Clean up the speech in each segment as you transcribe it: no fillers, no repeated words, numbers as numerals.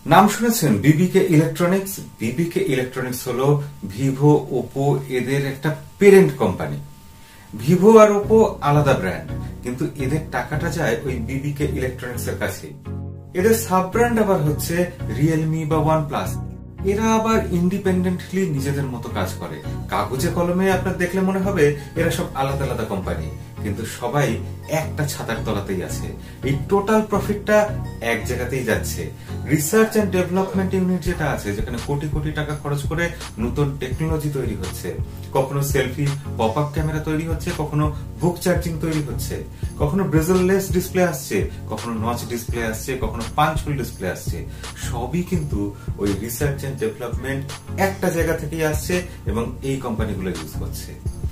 নাম শুনেছেন বিবিকে ইলেকট্রনিক্স। বিবিকে ইলেকট্রনিক্স হলো ভিভো, ওপো এদের একটা পেরেন্ট কোম্পানি। ভিভো আর ওপো আলাদা ব্র্যান্ড, কিন্তু এদের টাকাটা যায় ওই বিবিকে ইলেকট্রনিক্স এর কাছে। এদের সাব ব্র্যান্ড আবার হচ্ছে রিয়েলমি বা ওয়ানপ্লাস। এরা আবার ইন্ডিপেন্ডেন্টলি নিজেদের মতো কাজ করে। কাগজে কলমে আপনার দেখলে মনে হবে এরা সব আলাদা আলাদা কোম্পানি, কিন্তু সবাই একটা ছাতার তলাতেই আছে। এই টোটাল প্রফিটটা এক জায়গাতেই যাচ্ছে। রিসার্চ এন্ড ডেভেলপমেন্ট ইউনিট যেটা আছে, যেখানে কোটি কোটি টাকা খরচ করে নতুন টেকনোলজি তৈরি হচ্ছে। কখনো সেলফি পপ আপ ক্যামেরা তৈরি হচ্ছে, কখনো বুক চার্জিং তৈরি হচ্ছে, কখনো ব্রেজেললেস ডিসপ্লে আসছে, কখনো নচ ডিসপ্লে আসছে, কখনো পাঞ্চ হোল ডিসপ্লে আসছে। সবই কিন্তু ওই রিসার্চ এন্ড ডেভেলপমেন্ট একটা জায়গা থেকেই আসছে এবং এই কোম্পানিগুলো ইউজ করছে।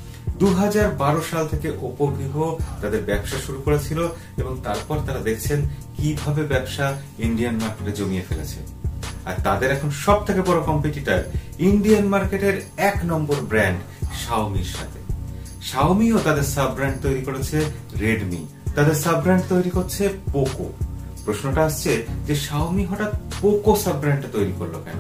2012 সাল থেকে ওপো, ভিভো তাদের ব্যবসা শুরু করেছিল এবং তারপর তারা দেখছেন কিভাবে ব্যবসা ইন্ডিয়ান মার্কেটে জমিয়ে ফেলেছে। আর তাদের এখন সব থেকে বড় কম্পিটিটর ইন্ডিয়ান মার্কেটের 1 নম্বর ব্র্যান্ড শাওমির সাথে। শাওমিও তাদের সাব ব্র্যান্ড তৈরি করেছে রেডমি, তাদের সাব ব্র্যান্ড তৈরি করছে পোকো। প্রশ্নটা আসছে যে শাওমি হঠাৎ পোকো সাব ব্র্যান্ডটা তৈরি করলো কেন?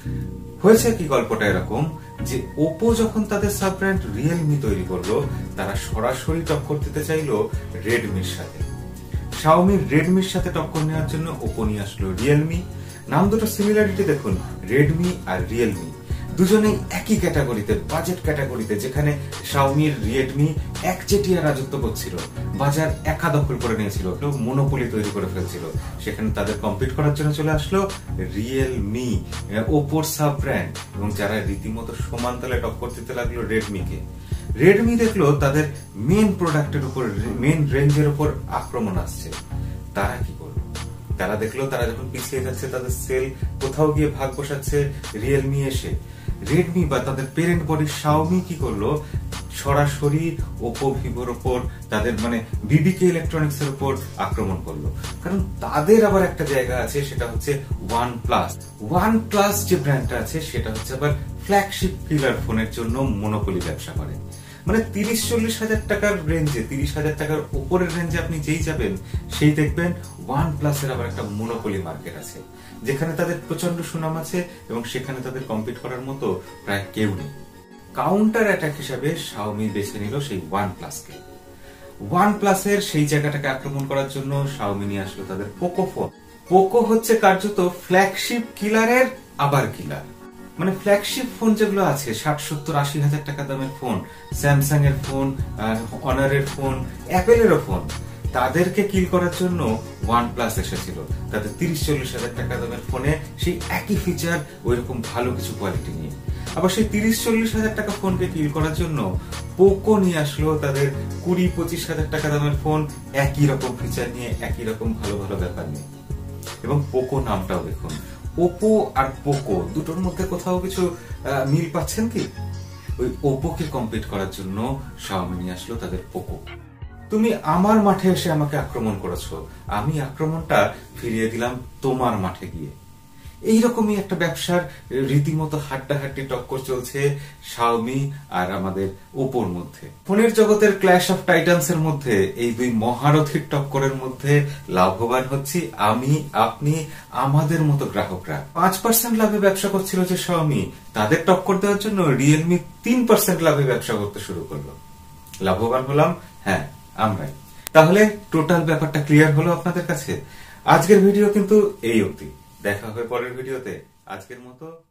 হয়েছে কি গল্পটা এরকম যে ওপো যখন তাদের সাব ব্র্যান্ড রিয়েলমি তৈরি করলো, তারা সরাসরি টক্কর দিতে চাইলো রেডমির সাথে। শাওমি রেডমির সাথে টক্কর নেওয়ার জন্য ওপো নিয়ে আসলো রিয়েলমি। নাম দুটো সিমিলারিটি দেখুন, রেডমি আর রিয়েলমি দুজনেই একই ক্যাটাগরিতে, বাজেট ক্যাটাগরিতে, যেখানে শাওমির রেডমি একচেটিয়া রাজত্ব করছিল, বাজার একা দখল করে নিয়েছিল, মনোপলি তৈরি করে ফেলছিল। সেখানে তাদের কম্পিট করার জন্য চলে আসলো রিয়েলমি, ওপোর সাব ব্র্যান্ড, এবং যারা রীতিমতো সমান তালে টক্কর দিতে লাগলো রেডমিকে। রেডমি দেখলো তাদের মেন প্রোডাক্টের উপর, মেন রেঞ্জের উপর আক্রমণ আসছে। তারা কি করলো? তারা দেখলো তারা যখন পিছিয়ে যাচ্ছে, তাদের সেল কোথাও গিয়ে ভাগ বসাচ্ছে রিয়েলমি এসে। রেডমি বা তাদের পেরেন্ট বডি শাওমি কি করলো? সরাসরি ওপো, ভিভোর উপর, তাদের মানে বিবিকে ইলেকট্রনিক্স এর উপর আক্রমণ করলো। কারণ তাদের আবার একটা জায়গা আছে, সেটা হচ্ছে ওয়ানপ্লাস। ওয়ানপ্লাস যে ব্র্যান্ডটা আছে সেটা হচ্ছে আবার ফ্ল্যাগশিপ কিলার ফোনের জন্য মনোপলি ব্যবসা করে। মানে 30-40 হাজার টাকার রেঞ্জে, 30 হাজার টাকার উপরের রেঞ্জে আপনি যেই যাবেন সেই দেখবেন ওয়ান প্লাসের আবার একটা মনোপলি মার্কেট আছে, যেখানে তাদের প্রচন্ড সুনাম আছে এবং সেখানে তাদের কম্পিট করার মতো প্রায় কেউ নেই। কাউন্টার অ্যাটাক হিসাবে শাওমি বেছে নিল সেই ওয়ান প্লাসকে। ওয়ান প্লাসের সেই জায়গাটাকে আক্রমণ করার জন্য শাওমি নিয়ে আসলো তাদের পোকো ফোন। পোকো হচ্ছে কার্যত ফ্ল্যাগশিপ কিলারের আবার কিলার। মানে ফ্ল্যাগশিপ ফোন যেগুলো আছে 60-70-80 হাজার টাকা দামের ফোন, স্যামসাং এর ফোন, অনারের ফোন, অ্যাপেলেরও ফোন, তাদেরকে কিল করার জন্য ওয়ান প্লাস এসেছিল তাদের 30-40 হাজার টাকা দামের ফোনে সেই একই ফিচার, ওইরকম ভালো কিছু কোয়ালিটি নিয়ে। আবার সেই 30-40 হাজার টাকা ফোনকে কিল করার জন্য পোকো নিয়ে আসলো তাদের 20-25 হাজার টাকা দামের ফোন, একই রকম ফিচার নিয়ে, একই রকম ভালো ভালো ব্যাপার নিয়ে। এবং পোকো নামটাও দেখুন, ওপো আর পোকো দুটোর মধ্যে কোথাও কিছু মিল পাচ্ছেন কি? ওই ওপোকে কম্পিট করার জন্য শাওমি নিয়ে আসলো তাদের পোকো। তুমি আমার মাঠে এসে আমাকে আক্রমণ করেছো, আমি আক্রমণটা ফিরিয়ে দিলাম তোমার মাঠে গিয়ে। এইরকমই একটা ব্যবসার রীতিমতো হাড্ডাহাড্ডি টক্কর চলছে শাওমি আর আমাদের ওপোর মধ্যে। ফোনের জগতের ক্ল্যাশ অফ টাইটান্স এর মধ্যে এই দুই মহারথীর টক্করের মধ্যে লাভবান হচ্ছি আমি, আপনি, আমাদের মতো গ্রাহকরা। 5% লাভে ব্যবসা করছিল যে শাওমি, তাদের টক্কর দেওয়ার জন্য রিয়েলমি 3% লাভে ব্যবসা করতে শুরু করলো। লাভবান হলাম হ্যাঁ আমরাই। তাহলে টোটাল ব্যাপারটা ক্লিয়ার হলো আপনাদের কাছে? আজকের ভিডিও কিন্তু এই অবধি। দেখা হবে পরের ভিডিওতে। আজকের মতো